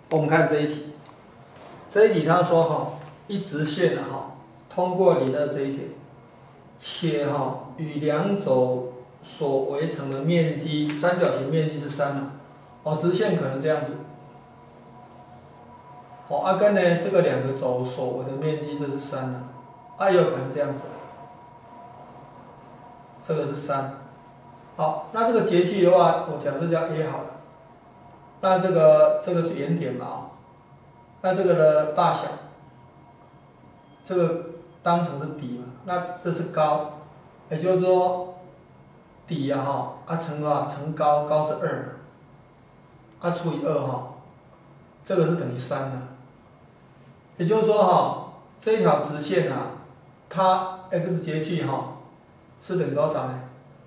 我们看这一题，这一题他说哈，一直线通过02这一点，且与两轴所围成的面积，三角形面积是3直线可能这样子。跟呢这个两个轴所围的面积这是3也有可能这样子，这个是3。好，那这个截距的话，我假设叫 A 好了。那这个是原点嘛那这个的大小，这个当成是底嘛，那这是高，也就是说底乘多少？乘高，高是2嘛，除以2这个是等于3也就是说这一条直线它 x 截距是等于多少呢？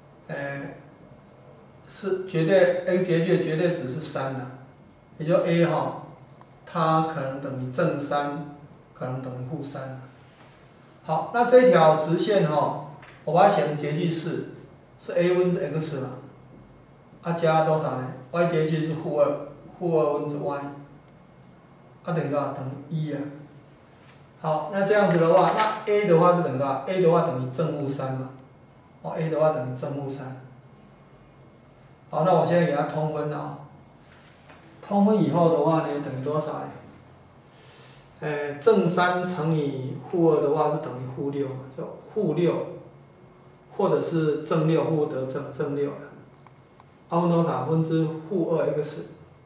是绝对 x 截距的绝对值是3也就 a 它可能等于正3，可能等于负3。好，那这条直线我把它写成截距是 a 分之 x 嘛，加多少呢 ？y 截距是负2，负2分之 y， 等于多少？等于1好，那这样子的话，那 a 的话是等于多少 ？a 的话等于正负3嘛，a 的话等于正负3。好，那我现在给它通分通分以后的话呢，等于多少呢？正3乘以负2的话是等于负6嘛，就负6，或者是正6，负得正6分多少？分之负2x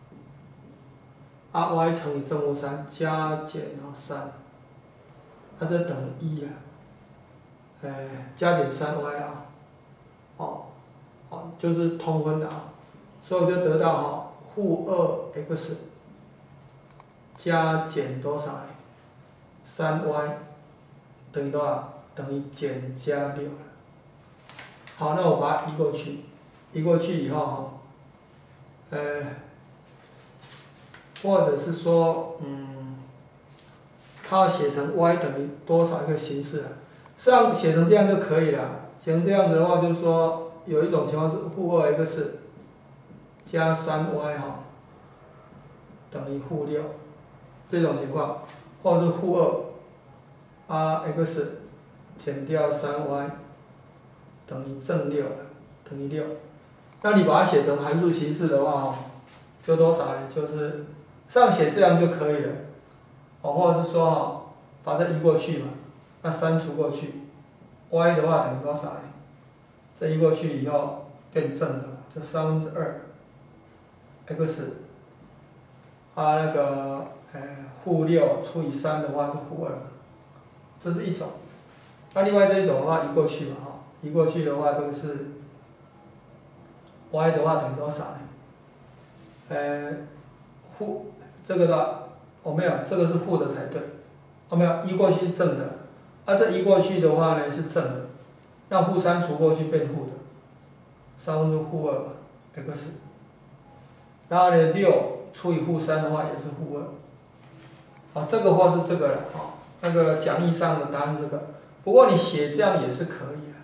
y 乘以正负3加减3，这等于1加减3y 就是通分的所以我就得到负2x 加减多少呢？3y 等于多少？等于减加6好，那我把它移过去，移过去以后或者是说它要写成 y 等于多少一个形式实际上写成这样就可以了。写成这样子的话，就是说有一种情况是负2x 加3y 等于负6，这种情况，或者是负2x 减掉3y 等于正6，等于6。那你把它写成函数形式的话就多少呢？就是上写这样就可以了，或者是说把这移过去嘛，那删除过去 ，y 的话等于多少呢？这移过去以后变正的，就2/3 x 那个负6除以3的话是负2，这是一种。那另外这一种的话移过去嘛移过去的话，这个是 y 的话等于多少呢？这个的没有，这个是负的才对。没有，移过去是正的。这移过去的话呢是正的，那负3除过去变负的，3分之负2x。然后呢，6除以负3的话也是负2。这个或是这个了那个讲义上的答案是这个。不过你写这样也是可以的。